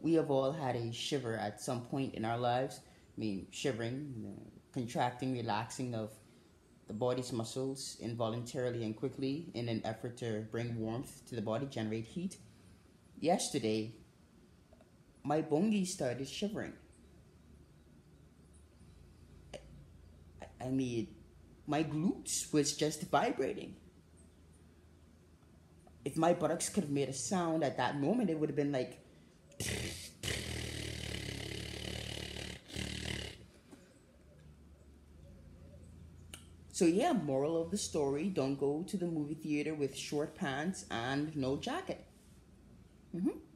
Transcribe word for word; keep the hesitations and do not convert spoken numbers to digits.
we have all had a shiver at some point in our lives. I mean, shivering, you know, contracting, relaxing of the body's muscles involuntarily and quickly in an effort to bring warmth to the body, generate heat. Yesterday, my bongi started shivering. I mean, my glutes was just vibrating. If my buttocks could have made a sound at that moment, it would have been like. So yeah, moral of the story, don't go to the movie theater with short pants and no jacket. Mm-hmm.